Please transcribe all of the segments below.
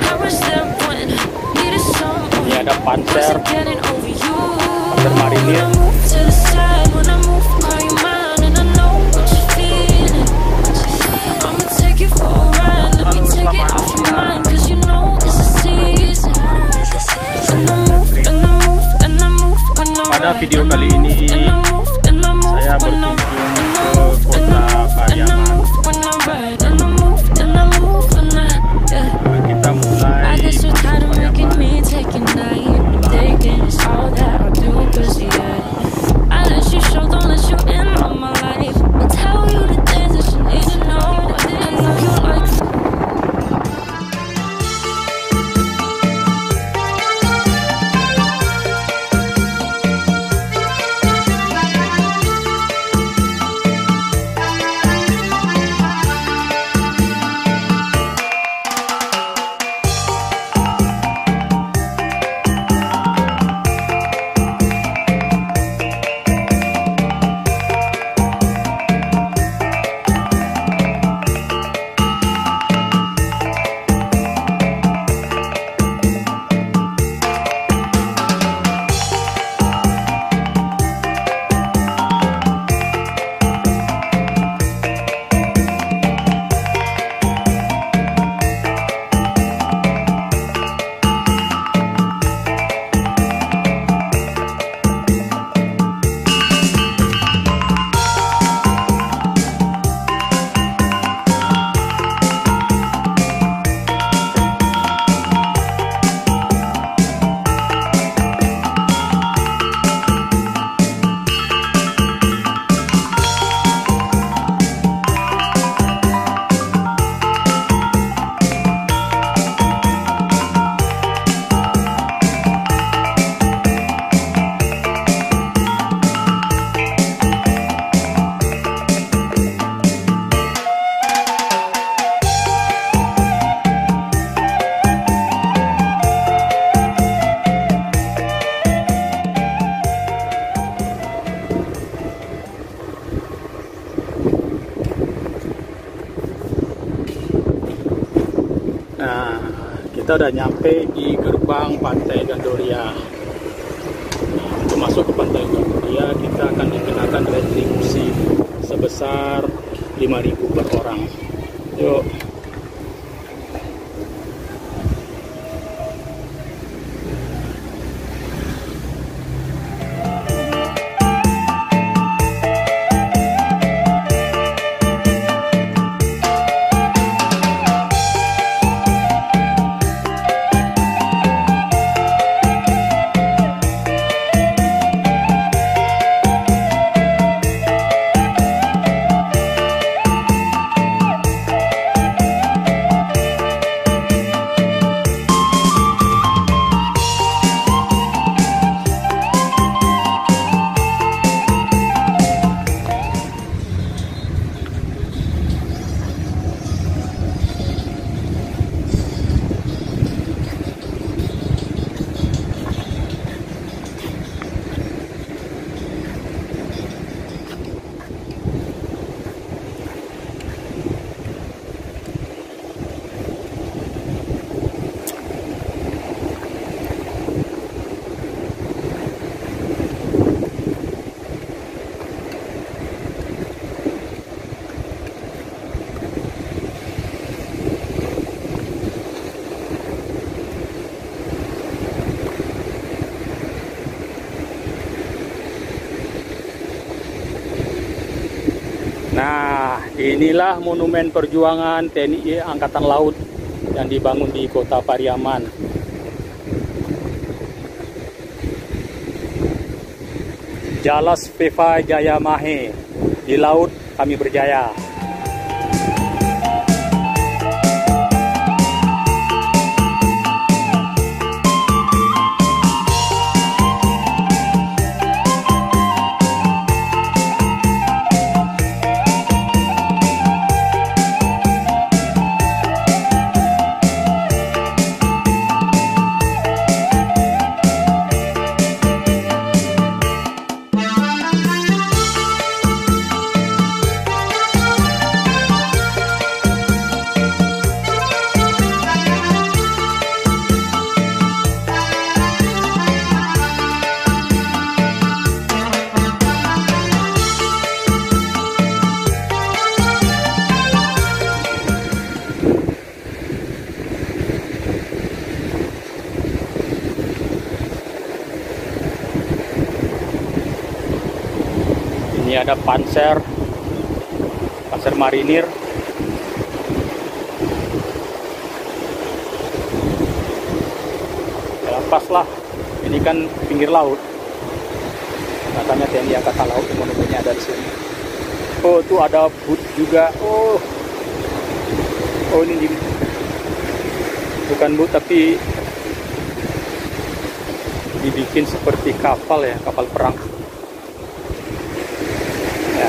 Ini ada panser marinir. Pada video kali ini saya berkunjung ke kota Pariaman. Kita mulai kita udah nyampe di gerbang Pantai Gandolia. Untuk masuk ke Pantai Gandolia kita akan dikenakan retribusi sebesar 5.000 per orang. Yuk. Nah, inilah monumen perjuangan TNI Angkatan Laut yang dibangun di kota Pariaman. Jalas Peva Jaya Mahe, di laut kami berjaya. Ini ada Panzer Marinir. Ya, pas lah. Ini kan pinggir laut. Katanya TNI Angkatan Laut monumennya ada di sini. Oh, tuh ada boot juga. Oh, ini bukan boot tapi dibikin seperti kapal ya, kapal perang. Ya.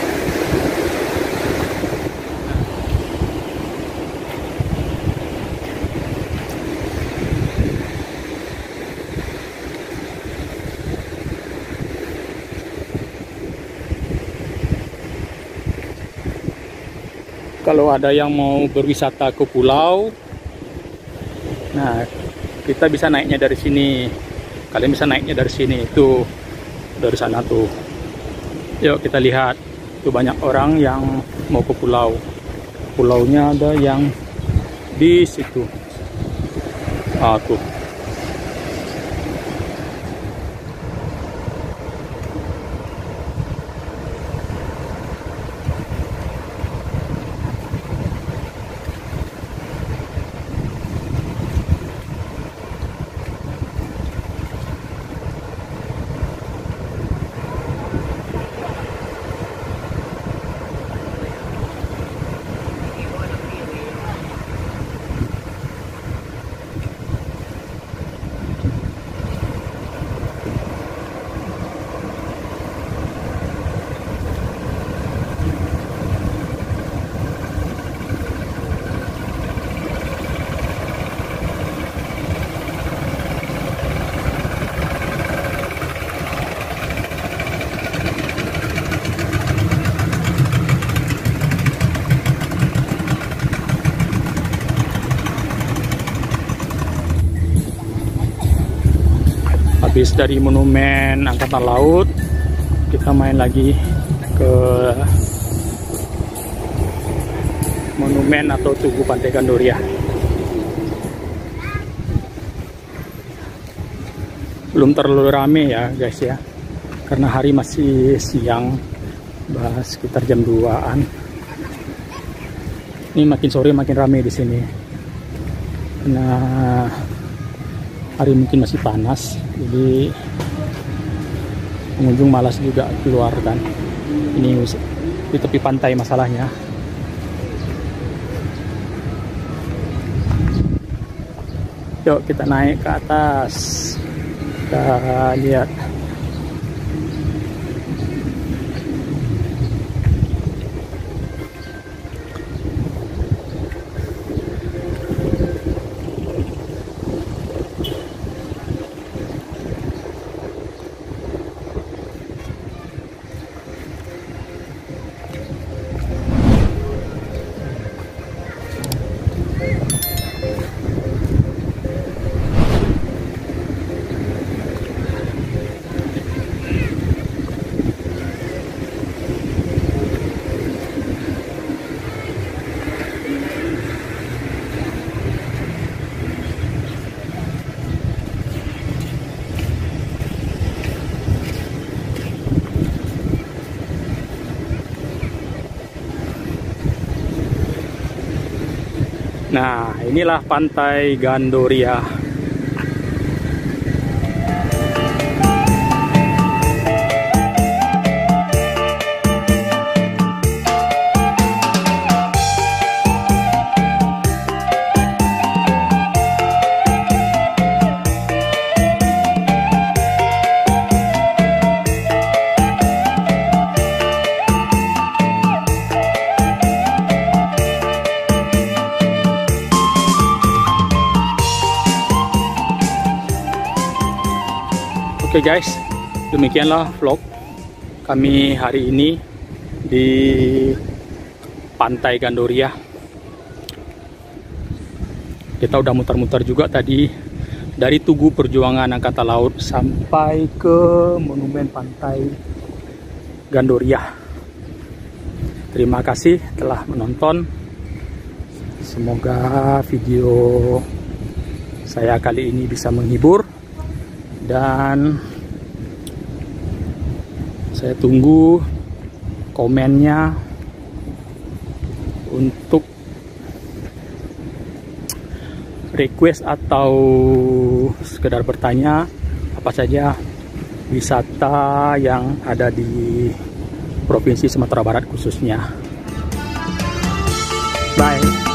Kalau ada yang mau berwisata ke pulau, nah kita bisa naiknya dari sini. Kalian bisa naiknya dari sini, itu dari sana tuh. Yuk kita lihat, tuh banyak orang yang mau ke pulau. Pulaunya ada yang di situ. Tuh. Habis dari Monumen Angkatan Laut, kita main lagi ke monumen atau Tugu Pantai Gandoria. Belum terlalu rame ya guys ya, karena hari masih siang, sekitar jam 2-an. Ini makin sore makin rame di sini. Nah, hari mungkin masih panas, jadi pengunjung malas juga keluar kan. Ini di tepi pantai masalahnya. Yuk kita naik ke atas, kita lihat. Nah, inilah Pantai Gandoria. Oke guys, demikianlah vlog kami hari ini di Pantai Gandoria. Kita udah muter-muter juga tadi dari Tugu Perjuangan Angkatan Laut sampai ke Monumen Pantai Gandoria. Terima kasih telah menonton. Semoga video saya kali ini bisa menghibur. Dan saya tunggu komennya untuk request atau sekedar bertanya apa saja wisata yang ada di Provinsi Sumatera Barat khususnya. Bye.